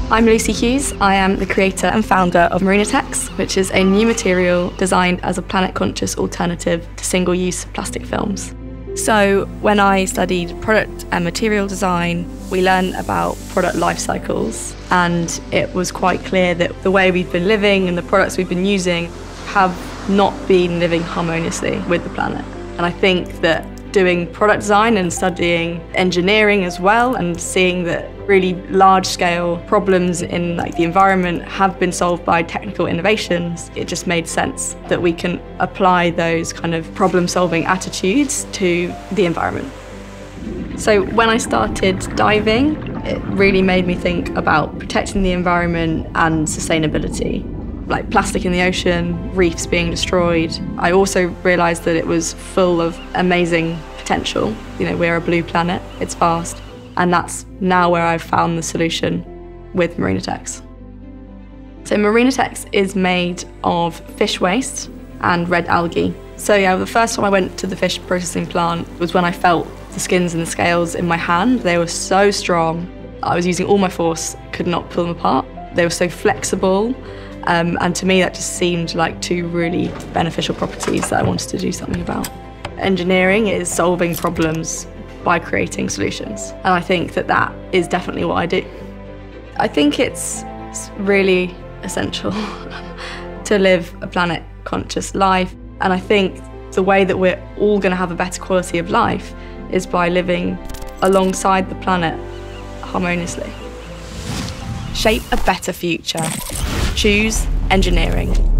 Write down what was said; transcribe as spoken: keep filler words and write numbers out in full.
I'm Lucy Hughes. I am the creator and founder of MarinaTex, which is a new material designed as a planet-conscious alternative to single-use plastic films. So when I studied product and material design, we learned about product life cycles, and it was quite clear that the way we've been living and the products we've been using have not been living harmoniously with the planet. And I think that doing product design and studying engineering as well, and seeing that really large-scale problems in like the environment have been solved by technical innovations, it just made sense that we can apply those kind of problem-solving attitudes to the environment. So when I started diving, it really made me think about protecting the environment and sustainability. Like plastic in the ocean, reefs being destroyed. I also realised that it was full of amazing potential. You know, we're a blue planet, it's vast. And that's now where I've found the solution with MarinaTex. So MarinaTex is made of fish waste and red algae. So yeah, the first time I went to the fish processing plant was when I felt the skins and the scales in my hand. They were so strong. I was using all my force, could not pull them apart. They were so flexible. Um, and to me, that just seemed like two really beneficial properties that I wanted to do something about. Engineering is solving problems by creating solutions. And I think that that is definitely what I do. I think it's really essential to live a planet-conscious life. And I think the way that we're all going to have a better quality of life is by living alongside the planet harmoniously. Shape a better future. Choose engineering.